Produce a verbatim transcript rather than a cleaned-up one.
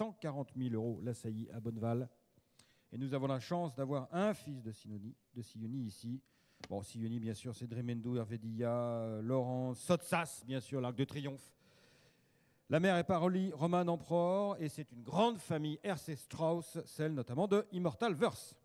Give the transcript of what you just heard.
cent quarante mille euros la saillie à Bonneval. Et nous avons la chance d'avoir un fils de Sioni, de Sioni ici. Bon, Sioni, bien sûr, c'est Dremendou, Hervédia, Laurent, Sotsas, bien sûr, l'Arc de Triomphe. La mère est Paroli, Roman Emperor, et c'est une grande famille R C Strauss, celle notamment de Immortal Verse.